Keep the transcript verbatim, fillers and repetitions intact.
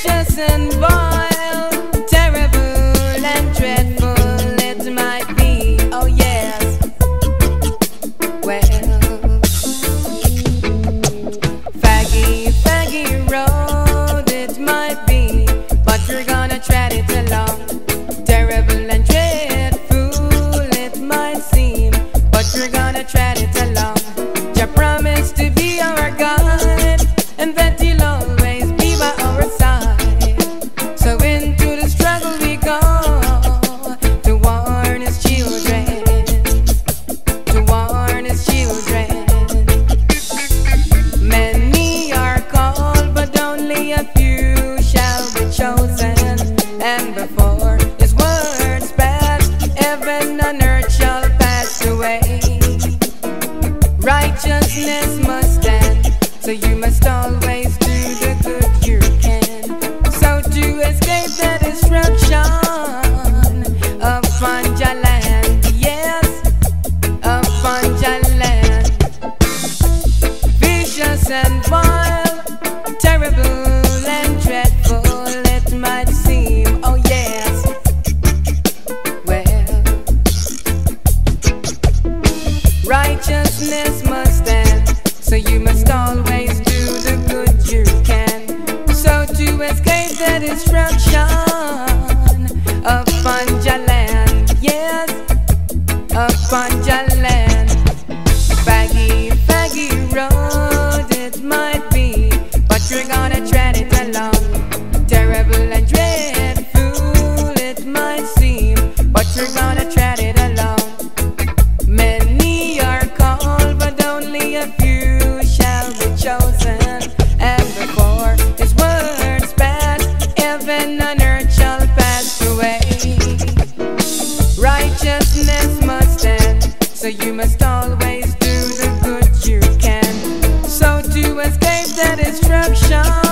vicious and vile, terrible and dreadful it might be. Oh yes. Well, faggy, faggy road it might be, but we're gonna tread it along. Terrible and dreadful it might seem, but we're gonna tread it along. Jah promise to be our guide, and that He'll always be by our side. So into the struggle we go, to warn His children, to warn His children. Many are called, but only a few shall be chosen. And before His words pass, heaven and earth shall pass away. Righteousness must stand, so you must always do the good you can. So to escape the destruction upon Jah land, yes, upon Jah land. Vicious and vile, terrible and dreadful it might seem. Oh yes. Well, righteousness must stand, so you must always do the good you can. So to escape the destruction upon Jah land, yes, upon Jah land. Faggy, faggy road it might be, but we're gonna tread it along. Terrible and dreadful it might seem, but we're gonna tread it along. Many are called, but only a few shall be chosen. And before His words pass, heaven and earth shall pass away. Righteousness must stand, so you must always do the good you can. So to escape the destruction